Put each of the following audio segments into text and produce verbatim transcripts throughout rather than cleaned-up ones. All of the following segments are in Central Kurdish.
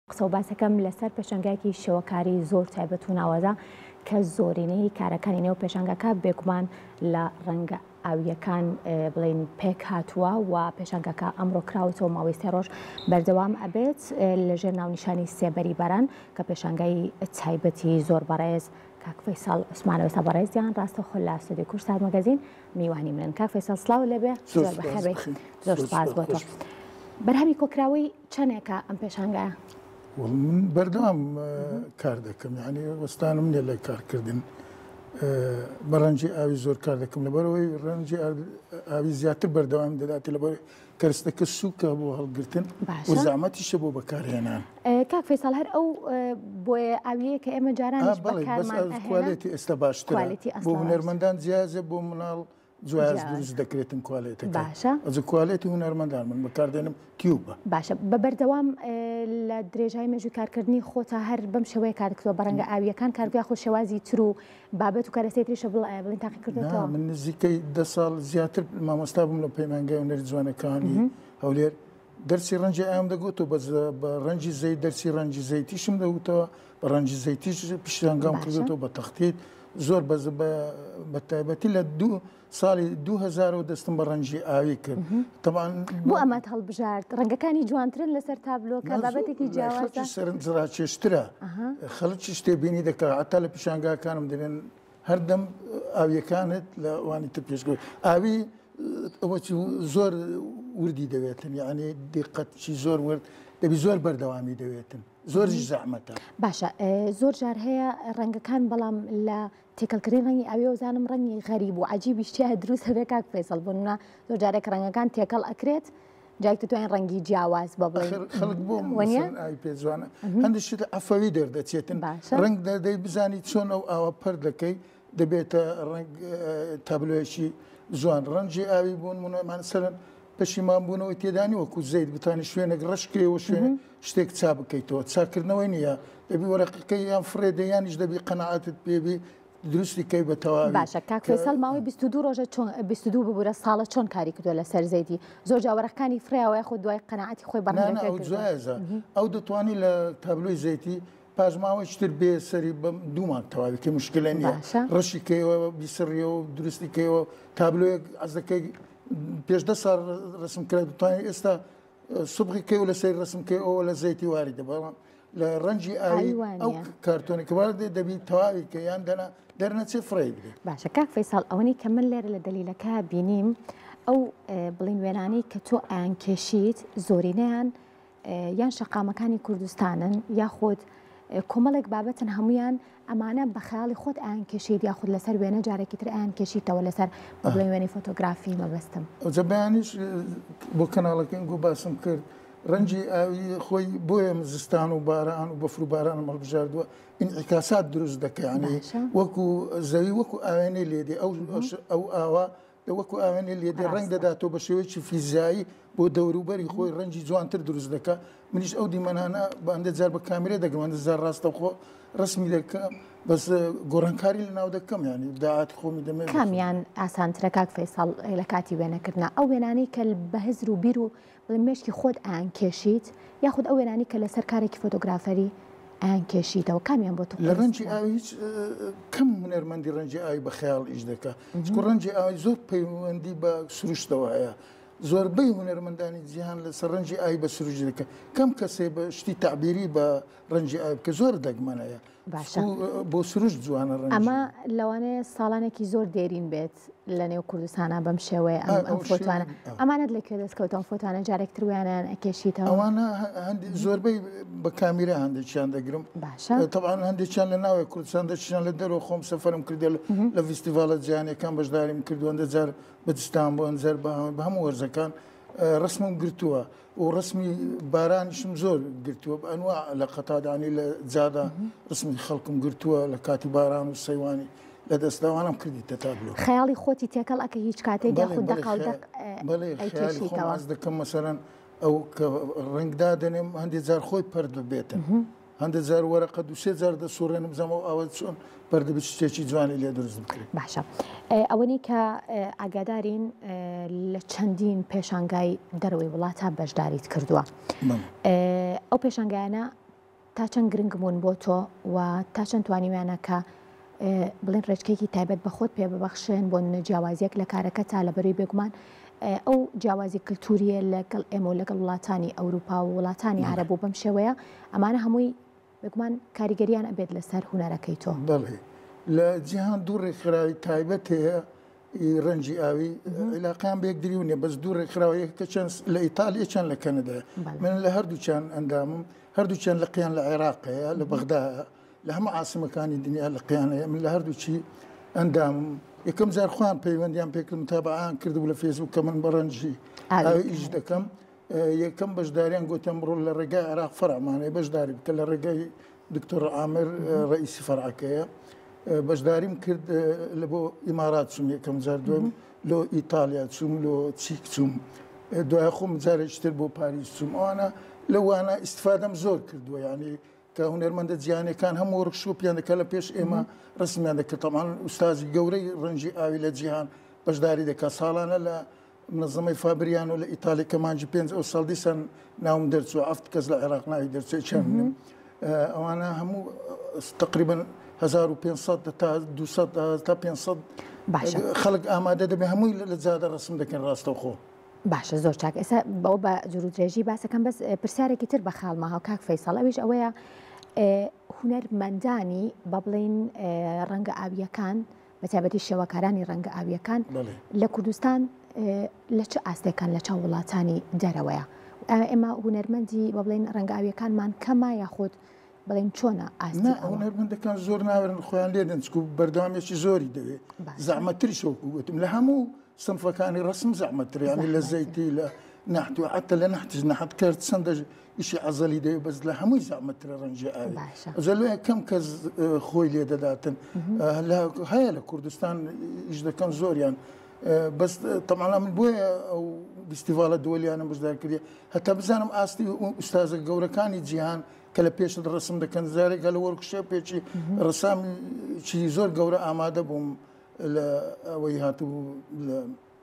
قسە و باسەکەم لەسەر پێشەنگایەکی شێوەکاری زۆر تایبەت و ناوەدا کە زۆرینەی کارەکانی نێو پێشەنگەکە بێگومان لە ڕەنگە ئاویەکان بڵێن پێک هاتووە و پێشەنگەکە ئەمڕۆ کراوەتەوە ماوەی سێ ڕۆژ بەردەوام ئەبێت لەژێر ناونیشانی سێبەری بەران کە پێشەنگای تایبەتی زۆر بەڕێز کاک فەیساڵ عوسمانەوەی سا بەڕێزیان ڕاستەوخۆ لە ئەستۆدیۆی کورسات مەگەزین میوانی منن. کاک فەیساڵ سڵاو لەبێ، زۆر بەخێر بێت، زۆر سوپاس بۆ تۆ. بەرهەمی کۆکراوەی چەندێکە ئەم پێشەنگایە؟ من بەردەوام کار دەکەم، یعنی وەستانم نییە لە کارکردن بە ڕەنجی ئاوی زۆر کار دەکەم لەبەرەوەی ڕەنجی ئاوی زیاتر بەردەوام دەداتی لەبەر کەرستەکە سووکە بۆ هەڵگرتن و زەحمەتیشە بۆ بەکارهێنان. کاک فەیساڵ هەر ئەو بۆیە ئاویەیە کە ئێمە جارانیش بەکارمان ئەهێنا کوالێتی ئێستا باشترە بۆ هونەرمەندان جیازە بۆ مناڵ جواز دروست دەکرێتن کوالێتەکە. باشە، ئەجە کوالێتی هونەرمەندان من بەکاردێنم تیوبە. باشە، بە بەردەوام لە درێژای مێژووی کارکردنی خۆتە هەر بەم شێوەیە کار دەکەوە بە ڕەنگە ئاویەکان کارگویا خۆ شێوازی تر و بابەت و کارەسەیتریشە بڵێن تاقی کردێتەوە؟ من نزیکەی دە ساڵ زیاتر مامۆستا بووم لە پەیمانگای هونەری جوانەکانی هەولێر. دەرسی ڕەنجی ئاوم دەگوتەوە بە ڕەنجی زەیت، دەرسی ڕەنجی زەیتیشم دەگوتەوە، بە ڕەنجی زەیتیش پیشانگام کردێتەوە بە تەختیت زۆر بە تایبەتی لە دوو ساڵی دوو هەزارەوە دەستم بە ڕەنجی ئاوی کرد. بۆ ئەمەت هەڵبژارد ڕەنگەکانی جوانترن لەسەر تابلۆکە بابەتێکی جیاوازە سەرنجڕاکێشترە، خەڵکی شتێ بینی دەکات حتا لە پیشانگاکانم دەبێن هەردەم ئاویەکانت لە وانی تر پێشگوێ ئاوی ئەوەی زۆر وردی دەوێتن، یعنی دیقەتشی زۆر ورد دەبی زۆر بەردەوامی دەوێتن، زۆرش زەحمەتە. باشە، زۆر جار هەیە ڕەنگەکان بەڵام لە تێکەڵکردنی ڕەنگی ئاوی وەزانم ڕەنگی غەریب و عەجیبی شتیا دروست هەبێ کاک فەیساڵ بوونە زۆر جارێک ڕەنگەکان تێکەڵ ئەکرێت جایکتە توانین ڕەنگی جیاواز بە بڵێن خەڵک بۆ ئاوی پێ جوانە هەندێک شتە ئەفەوی دەردەچێتن ڕەنگ دەدەی بزانی چۆن ئەو ئاوە پەر دەکەی دەبێتە ڕەنگ تابلۆیەکی جوان. ڕەنجی ئاوی بوون منۆمان سەرن پەشیمان بوونەوەی تێدانی وەکو زەید بتانی شوێنێک ڕشکەوە شوێنە شتێک چا بکەیتەوە، چاکردنەوەی نییە، دەبی وەرەقەکەی یان فڕێدە یانیش دەبی قەنەعاتت پێبی دروستی کەی بە تەواوی. باشە، کاک فەیساڵ ماوەی بیست و دوو ڕۆژە بیست و دوو ببوورە ساڵە چۆن کاری کردووە لەسەر زەیدی؟ زۆر جا وەرەقەکانی فڕیاوە خۆ دوای قەنەعاتی خۆی بەڕێوە ئەو جوایزە ئەو دەتوانی لە تابلۆی زەیتی پاژماوەی شتر بێ سەری بەم دوومان تەواوی کە مشکلە نییە، ڕەشی کەیەوە بیسڕیەوە دروستی کەیەوە تابلۆیەک ئەس دەکەی پێش دە ساڵ ڕسم کرد دەتوانێت ئێستا سوبغی کەی و لە سەر ڕسمکەی ئەوە لە زەیتی واریدە، بەڵام لە ڕەنجی ئاوی ئەو کارتۆنێکە وارد دەبی تەواوی کە یان دەنا دەرنەچێ فڕێ بدێت. باشە، کاک فەیساڵ ئەوەی کە من لێرە لە دەلیلەکە بینیم ئەو بڵین وێنانەی کە تۆ ئایان کێشیت زۆرینەیان یان شەقامەکانی کوردستانن یاخود کۆمەڵێک بابەتن هەمویان ئەمانە بە خەیاڵی خۆت ئایان کێشیت یاخود لەسەر وێنە جارێکی تر ئایان کێشیتەوە لەسەر بڵین وێنەی فۆتۆگرافی مەبەستم. ئەوجە بەیانیش بۆ کەناڵەکەی گۆ باسم کرد ڕەنجی ئاوی خۆی بۆیە زستان و باران و بەفر و باران هەڵبژاردووە ئینعیکاسات دروست دەکەیانی وەکو زەوی وەکو ئاوێنەی لێدێ ئەو ئاوا وەکو ئاوێنێ لێدێ ڕنگ دەداتەوە بە شێوەیەکی فیزیایی بۆ دەوروبەری خۆی ڕەنجی جوانتر دروست دەکە. منیش ئەو دیمەنانە بەندە جار بە کامێرە دەگەم ئەندە زار ڕاستە خۆ ڕسمی دەکەم بەس گۆڕانکاری لە ناو دەکەم، ینی داعات خۆمی دەمێت. کامیان ئاسانترە کاک فەیساڵ لە کاتی وێنەکردنا ئەو وێنانەی کە بە هزر و بیر و بڵێن مێشکی خۆت ئایان کێشیت یاخود ئەو وێنانی کە لەسەر کارێکی فۆتۆگرافەری ئایان کێشیتەوە کامیان بۆ تۆ؟ لە ڕەنجی ئاوی هیچ کەم هونەرمەندی ڕەنجی ئاوی بە خەیاڵ ئیش دەکات، چکە ڕەنجی ئاوی زۆر پەیوەندی بە سروشتەوە هەیە، زۆربەی هونەرمەندانی جیهان لەسەر ڕەنجی ئاوی بە سروش دەکات، کەم کەسێ بە شتی تعبیری بە ڕەنجی ئاوی کە زۆر دەگمەنەیە بۆ سروش جوانە ڕەنجی. ئەمە لەوانەیە ساڵانێکی زۆر دێرین بێت لە نێو کوردستانە بەم شێوەیە ئەم فۆتوانە ئەمانەت لەکوێ دەستکەوتەوە فۆتوانە جارێکتر ویانیان ئەکێشیتەوە؟ ئەوانە زۆربەی بە کامیرە هەندێکیان دەگرم. باشە، تەبعاً هەندێکیان لە ناوی کوردستان دەچیان لە دەرەوە خۆم سەفەرم کردێ لە فیستیڤالە جیهانیەکان بەشداریم کردووە، ئەندە جار بەدستان بۆ ئەنجەر بە هەموو وەرزەکان ڕسمم گرتووە و ڕسمی بارانیشم زۆر گرتووە بە ئەنواع لە قەتادانی لە جادا ڕسمی خەڵکم گرتووە لە کاتی باران و سەیوانی لە دەستداوانم کردیتە تابلۆ. خەیاڵی خۆتی تێکەڵ ئەکە هیچ کاتێک یاخود دەقاودەق ئەیکێشیتەوە؟ ئەس دەکەم مەسەرەن ئەو کە ڕنگدا دەنێم هەندێک جار خۆی پەر دەبێتن، هەندێک جار وەرەقە دوو سێ جار دەسوڕێنم زەمەوە ئەوە چۆن پەردەبێت شتێکی جوانی لێ دروست بکرێت. باشە، ئەوەنی کە ئاگادارین لە چەندین پێشانگای دەرەوەی وڵاتە بەشداریت کردووە. ئەو پێشانگایانە تا چەند گرنگبوون بۆ تۆ و تا چەند توانیویانە کە بڵێن ڕێچکێکی تایبەت بە خۆت پێ ببەخشێن بۆ جیاوازیەک لە کارەکە تا لەبەروی بێگومان ئەو جیاوازی کللتوریە لەگەڵ ئێمە و لەگەڵ وڵاتانی ئەوروپا و وڵاتانی عەرەب بەم شێوەیە ئەمانە هەمووی بێگومان کاریگەریان ئەبێت لەسەر هونەرەکەی تۆ. بەڵێ لە جیهان دوو ڕێکخراوی تایبەت هەیە ڕەنجی ئاوی عیلاقیان بەیەک دریو نیە بەس دوو ڕێکخراوەیە کە چەند لە ئیتالیا چەند لە کەنەدا من لە هەردووچیان ئەندامم هەردووچیان لە قیان لە عێراقەیە لە بەغدایە لە هەموو عاسمەکانی دنیا لە قیانەیە من لە هەردووچی ئەندامم یەکەم جار خوان پەیوەندیان پێکرد متابعان کردبوو لە فێسبوک کە من بە ڕەنجی ئاوی ئیش دەکەم یەکەم بەشداریان گوتم بڕۆ لە ڕێگای عێراق فەرعمانەیە بەشداری بکە لە ڕێگای دکتۆر عامر ڕئیسی فەرعەکەیە بەشداریم کرد لە بۆ ئیمارات چوم یەکەم جار دوم لۆ ئیتالیا چوم لۆ چیک چوم دوای خۆم جارێکتر بۆ پاریس چوم ئەوانە لەوانە ئیسفادەم زۆر کردووە یعنی کە هونەرمەندە جیهانیەکان هەموو وەرکشۆپیان دەکە لە پێش ئێمە ڕسمیان دەکرد تەمان ئوستازی گەورەی ڕەنجی ئاوی لە جیهان بەشداری دەکات ساڵانە لە منظمەی فابریان و لە ئیتالی کە مانجی پێنج ئەو ساڵ دیسان ناوم دەرچووە ئەفت کەس لە عێراق ناوی دەرچێت چەند ئەوانە هەموو تقریبا هەزار و پێنج تا دووسەد تا پێنج خەڵک ئامادە دەبێ هەمووی لە جادە ڕسم دەکەن ڕاستەوخۆ. باشە زۆر چاک ئێستا بەەوە بە جوروترێژی باسەکەم بەس پرسیارێکی تر بە خاڵماها و کاک فەیساڵ ئەویش ئەوەیە هونەرمەندانی بە بڵێن ڕەنگە ئاویەکان بە تایبەتی شێوەکارانی ڕەنگە ئاویەکان لە کوردستان لە چه ئاستێکان لە چاو وڵاتانی دەرەوەیە ئێمە هونەرمەندی بە بڵێن ڕەنگە ئاویەکانمان کەما یاخود بڵێن چۆنە ئاستی هونەرمەندەکان زۆر ناوێرن خۆیان لێ دەنچکو بەردەوامێکی زۆری دەوێت زەحمەتتری شەوکو گوتم لە هەموو سنفەکانی ڕسم زەحمەتتر ینی لە زەیتی لە نەحت و حتى لە نەحتش نەحت کرد چەندە ئیشی عەزەلی دەوێت بەس لە هەمووی زەحمەتترە ڕەنجی ئاوی ئەجەلوێ کەم کەس خۆی لێ دەداتن هەیە لە کوردستان ئیش دەکەن زۆریان بەس تەمانا من بۆیە ئەو فستیڤالە دۆلیانم بەشدار کردی هەتا بزانم ئاستی ئوستازە گەورەکانی جیهان کە لە پێشت ڕسم دەکەن زارێکە لە وەرکشۆپێکی ڕسامی چی زۆر گەورە ئامادە بووم لە ئەوەی هاتبوو لە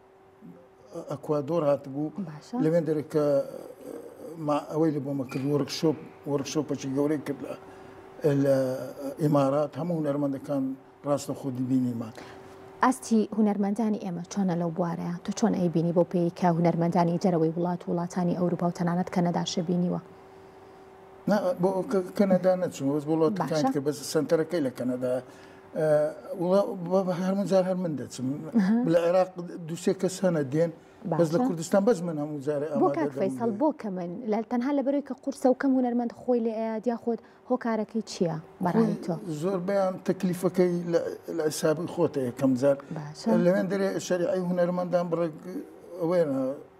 ئەکوادۆر هاتبوو لەوێن دەرێکە ئەوەی لە بۆمە کرد وەرکشۆپ وەرکشۆپێکی گەورەی کرد لە ئیمارات هەموو هونەرمەندەکان ڕاستە خۆ دیبینیمان. ئاستی هونەرمەندانی ئێمە چۆنە لەو بوارەیە تۆ چۆن ئەیبینی بۆ پێی کە هونەرمەندانی جەرەوەی وڵات وڵاتانی ئەوروپا و تەنانەت کەنەداشە بینیوە؟ بۆ کەنەدا نەچوم بەس بۆ وڵاتەکان کە بەس سنتەرەکەی لە کەنەدا هەرمن جار هەر من دەچم لە عێراق دووسێ کەس هەنە دێن بەس لە کوردستان بەس من هەموو جارێ بۆ کاک فەیساڵ بۆ کە من لە تەنها لەبەرەوەی کە قورسە و کەم هونەرمەند خۆی لێ ئەیادیا خۆت هۆکارەکەی چییە بەڕای تۆ؟ زۆر بەیان تەکلیفەکەی لە حیسابی خۆتە یەکەم جار لەوێن دەرێ شەریعەی هونەرمەندان بڕێک ئەوێنە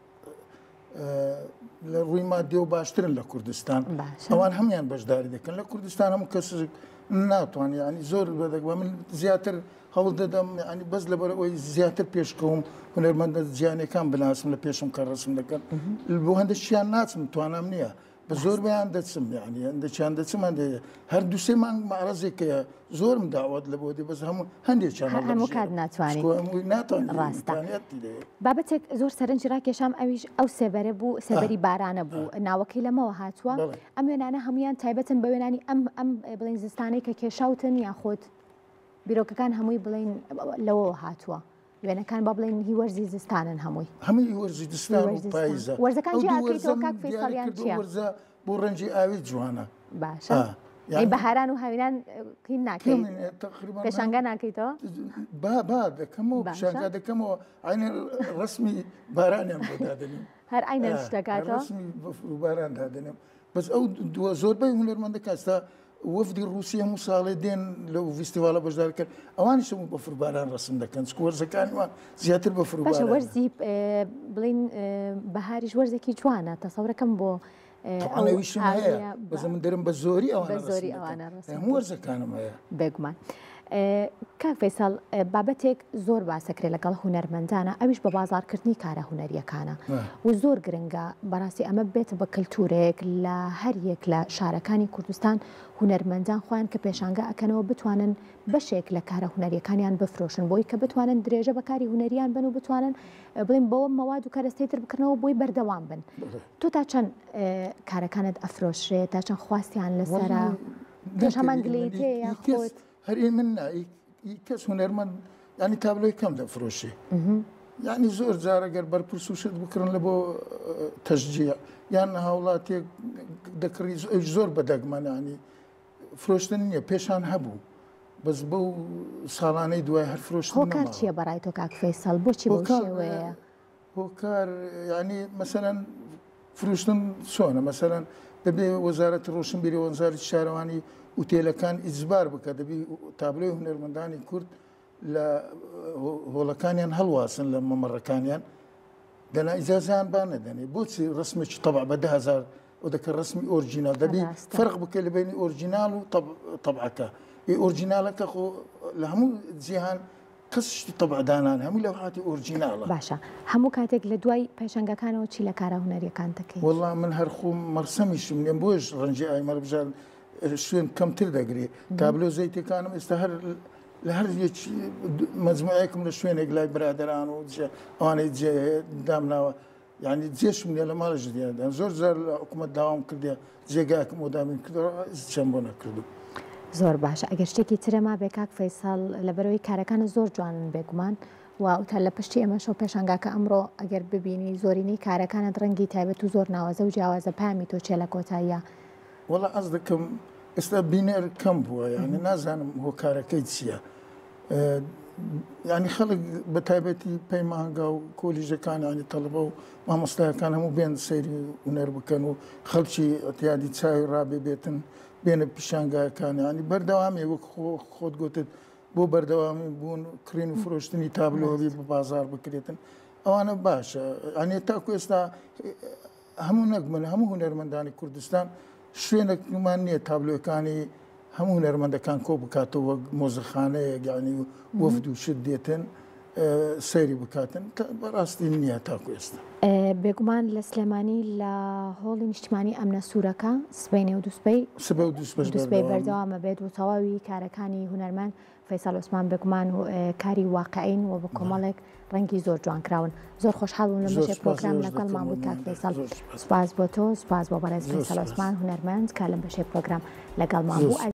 لە ڕووی مادیە و باشترن لە کوردستان ئەوان هەمیان بەشداری دەکەن لە کوردستان هەموو کەس ناتوانێت ینی زۆر بەدەگوە من زیاتر هەوڵ دەدەم ینی بەس لەبەر ئەوەی زیاتر پێشکەوم هونەرمەندە جیهانیەکان بناسم لە پێشم کە ڕسم دەکەن بۆ هەندێک شیان ناچم توانام نییە بە زۆر بەیان دەچم یعنی هەندێکیان دەچم هەندێ هەر دووسێ مانگ مەعرەزێکەیە زۆرم داوات لە بۆ دێ بەس هەموو هەندێکیان هەموو کات ناتوانێت بابەتێک زۆر سەرنجی ڕاکێشام ئەویش ئەو سێبەرە بوو سێبەری بارانە بوو ناوەکەی لەمەوە هاتووە ئەم وێنانە هەمویان تایبەتن بە وێنانی ئەم ئەم بڵین زستانەی کە کێشاوتن یاخۆت بیرۆکەکان هەمووی بڵین لەوەوە هاتووە وێنەکان با بڵین هی وەرزی زستانن هەمووی هەمووی وەرزی دستان و پاییزە وەرزەکان جیاکەیتەوە کاک فەیساڵیان چییە؟ وەرزە بۆ ڕەنجی ئاوی جوانە باشە ئەی بەهاران و هاوینان هین ناکەین پێشانگا ناکەیتەوە؟ با با دەکەمەوە پێشانگا دەکەمەوە عینە ڕسمی بارانیان بۆ دادنیم هەر عینە شتەکاتەوە ڕسمی باران دادنێم بەس ئەو زۆربەی هونەرمەندەکە ئێستا وەفدی رووسی هەموو ساڵێ دێن لەو فستیڤالە بەشدار کرد ئەوانیش هەموو بە فروباران ڕسم دەکەن وەرزەکانیوان زیاتر بە فروباران باشە وەرزی بڵین بەهاریش وەرزێکی جوانە تەسەورەکەم بۆ ئەویشم هەیە بەزە من دەرم بە زۆری ئەوانە هەموو وەرزەکانم هەیە بێگومان کاک فەیساڵ بابەتێک زۆر باسەکرێت لەگەڵ هونەرمەندانە ئەویش بە بازارکردنی کارە هونەریەکانە و زۆر گرنگە بەڕاستی ئەمە بێتە بە کللتورێک لە هەر یەک لە شارەکانی کوردستان هونەرمەندان خۆیان کە پێشانگە ئەکەنەوە بتوانن بەشێک لە کارە هونەریەکانیان بفرۆشن بۆی کە بتوانن درێژە بەکاری هونەریان بن و بتوانن بڵێن بەوە مەواد و کارەستەی تر بکردنەوە بۆی بەردەوام بن. تۆ تا چەند کارەکانت ئەفرۆشرێت تا چەند خواستیان لەسەرە دۆش هەمانگلەیتەیە خۆت هەرێ من کەس هونەرمەند ینی تابلۆی کەم دەفرۆشێ یعنی زۆر جارەگەر بەرپرس و شت بکردن لە بۆ تەشجیع یان هاوڵاتێک دەکڕی زۆر بەدەگمەنانی فرۆشتن نییە پێشان هەبوو بەس بەو ساڵانەی دوای هەر فرۆشتن هۆکار چییە بەڕای تۆ کاک فەیساڵ بۆچی بۆ شێوەیە هۆکار ینی مەسەلەن فروشتن چۆنە مەسەلەن دەبێ وەزارەتی ڕۆشنبیری وەزارەتی شارەوانی ئوتێلەکان ئیجبار بکە دەبی تابلۆی هونەرمەندانی کورد لە هۆڵەکانیان هەڵواسن لە مەمەڕەکانیان دەنا ئیجازیان با نەدەنێ بۆچی ڕسمێکی تەبع بە ده هەزار و دەکە ڕسمی ئۆرجینال دەبی فەرق بکە لە بینی ئۆرجینال و تەبعەکە ئۆرجینالەکە خۆ لە هەموو جیهان کەسشتی تەبعدانان هەموو لەوحاتی ئۆرجینالە باشە هەموو کاتێک لە دوای پێشەنگەکانەوە چی لە کارە هونەریەکان دەکەیت وەڵڵا من هەر خۆم مەرسەمیشم لێم بۆش ڕەنجی ئایمەر بژار شوێن کەمتر دەگرێت تابلۆ زەیتەکانم ئێستا هەر لە هەر مەجموعەیەکم لە شوێنێک لای برادران و ئەوانەی جێ دامناوە یعنی جێشم لێ لە ماڵش دیێدان زۆر زار لە حکوومەت داوام کردێ جێگاکم و دامین کردەوە چەند بۆ نەکردو زۆر باشە ئەگەر شتێکی ترەما بێ کاک فەیساڵ لەبەرەوەی کارەکانە زۆر جوانن بێگومان و ئەوتا لە پشتی ئەمەشە پێشنگاکە ئەمڕۆ ئەگەر ببینی زۆرینەی کارەکانت ڕەنگی تایبەت و زۆر ناوازە و جیاوازە پامی تۆ چێ لە کۆتاییە وەڵا ئەس دەکەم ئێستا بینەر کەم بووە یعنی نازانم هۆکارەکەی چییە ینی خەڵک بە تایبەتی پەیمانگا و کۆلیژەکانانی تەڵبە و مامۆستایەکان هەموو بێن سەیری هونەر بکەن و خەڵکی ئەتیادی چاوی ڕابێ بێتن بێنە پیشانگایەکان ینی بەردەوامی وەک خۆت گوتت بۆ بەردەوامی بوون کڕین و فرۆشتنی تابلۆوی بە بازار بکرێتن ئەوانە باشە ئەنێ تاکو ئێستا هەموو نەکمن هەموو هونەرمەندانی کوردستان شوێنێکمان نییە تابلۆەکانی هەموو هونەرمەندەکان کۆ بکاتەوە وەک مۆزەخانەیە یعنی وەفد و شت دێتن سەیری بکاتن بەڕاستی نییە تاکو ئێستا بێگومان لە سلێمانی لە هۆڵی نیشتیمانی ئەمنە سوورەکە سبەینێ و دووسبەی سبە و دووسبەی بەردەوامە بێت و تەواوی کارەکانی هونەرمەند فەیساڵ عوسمان بێگومان و کاری واقعین و بە کۆمەڵێک ڕەنگی زۆر جوانکراون زۆر خۆشحاڵون لە بەشێک پرۆگرام لەگەڵمان بووی کاک فەیساڵ سوپاس بۆ تۆ سوپاس بۆ بەڕێز فەیساڵ عوسمان هونەرمەند کە لە بەشێک پرۆگرام لەگەڵمان بوو.